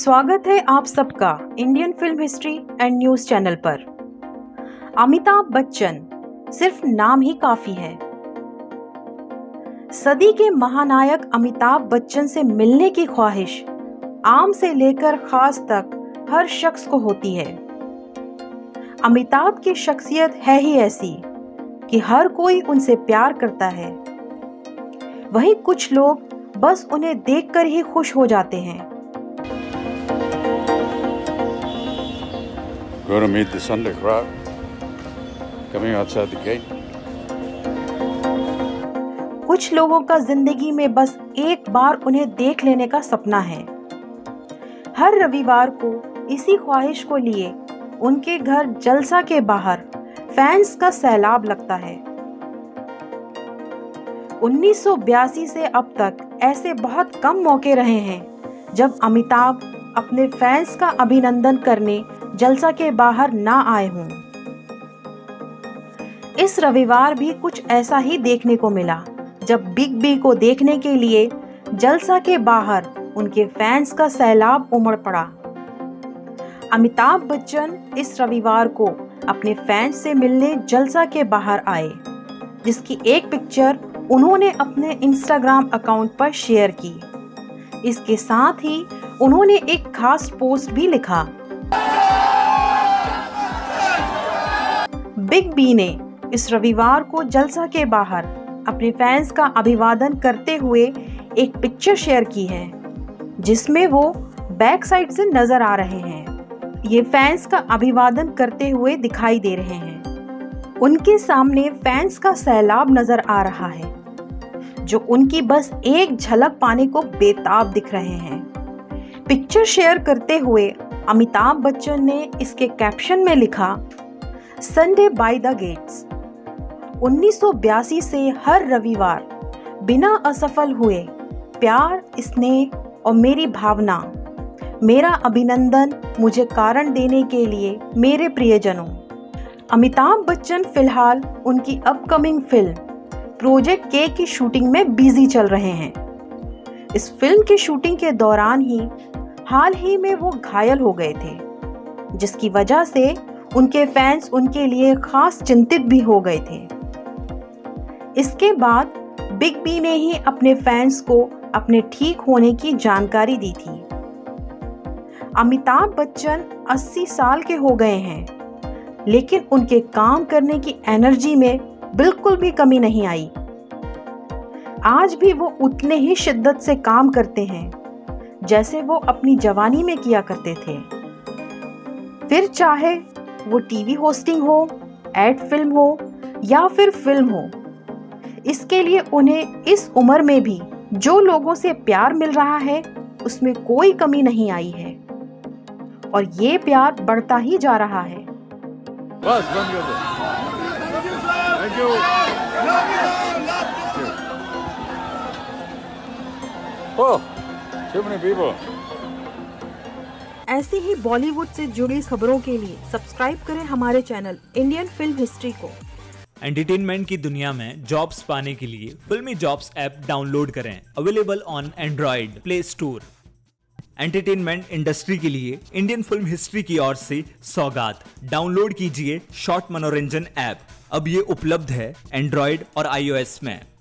स्वागत है आप सबका Indian film history and news channel पर। अमिताभ बच्चन सिर्फ नाम ही काफी है। सदी के महानायक अमिताभ बच्चन से मिलने की ख्वाहिश आम से लेकर खास तक हर शख्स को होती है। अमिताभ की शख्सियत है ही ऐसी कि हर कोई उनसे प्यार करता है। वहीं कुछ लोग बस उन्हें देखकर ही खुश हो जाते हैं। Going to meet the Sunday crowd coming outside the gate. कुछ लोगों का जिंदगी में बस एक बार उन्हें देख लेने का सपना है। हर रविवार को इसी ख्वाहिश को लिए उनके घर जलसा के बाहर फैंस का सैलाब लगता है। 1982 से अब तक ऐसे बहुत कम मौके रहे हैं जब अमिताभ अपने फैंस का अभिनंदन करने जलसा के बाहर ना आए हों। इस रविवार भी कुछ ऐसा ही देखने को मिला जब बिग बी को देखने के लिए जलसा के बाहर उनके फैंस का सैलाब उमड़ पड़ा। अमिताभ बच्चन इस रविवार को अपने फैंस से मिलने जलसा के बाहर आए, जिसकी एक पिक्चर उन्होंने अपने इंस्टाग्राम अकाउंट पर शेयर की। इसके साथ ही उन्होंने एक खास पोस्ट भी लिखा। बिग बी ने इस रविवार को जलसा के बाहर अपने फैंस का अभिवादन करते हुए एक पिक्चर शेयर की है, जिसमें वो बैक साइड से नजर आ रहे हैं। ये फैंस का अभिवादन करते हुए दिखाई दे रहे हैं। उनके सामने फैंस का सैलाब नजर आ रहा है, जो उनकी बस एक झलक पाने को बेताब दिख रहे हैं। पिक्चर शेयर करते हुए अमिताभ बच्चन ने इसके कैप्शन में लिखा, संडे बाय द गेट्स। 1982 से हर रविवार बिना असफल हुए प्यार, स्नेह और मेरी भावना, मेरा अभिनंदन मुझे कारण देने के लिए मेरे प्रियजनों। अमिताभ बच्चन फिलहाल उनकी अपकमिंग फिल्म प्रोजेक्ट के की शूटिंग में बिजी चल रहे हैं। इस फिल्म की शूटिंग के दौरान ही हाल ही में वो घायल हो गए थे, जिसकी वजह से उनके फैंस उनके लिए खास चिंतित भी हो गए थे। इसके बाद बिग बी ने ही अपने फैंस को अपने ठीक होने की जानकारी दी थी। अमिताभ बच्चन 80 साल के हो गए हैं, लेकिन उनके काम करने की एनर्जी में बिल्कुल भी कमी नहीं आई। आज भी वो उतने ही शिद्दत से काम करते हैं जैसे वो अपनी जवानी में किया करते थे। फिर चाहे वो टीवी होस्टिंग हो, एड फिल्म हो या फिर फिल्म हो, इसके लिए उन्हें इस उम्र में भी जो लोगों से प्यार मिल रहा है उसमें कोई कमी नहीं आई है, और ये प्यार बढ़ता ही जा रहा है। बस बंद कर दो। Thank you. Oh, too many people. ऐसी ही बॉलीवुड से जुड़ी खबरों के लिए सब्सक्राइब करें हमारे चैनल इंडियन फिल्म हिस्ट्री को। एंटरटेनमेंट की दुनिया में जॉब्स पाने के लिए फिल्मी जॉब्स ऐप डाउनलोड करें। Available on Android Play Store. Entertainment industry के लिए इंडियन फिल्म हिस्ट्री की ओर से सौगात। डाउनलोड कीजिए शॉर्ट मनोरंजन ऐप। अब ये उपलब्ध है एंड्रॉइड और iOS में।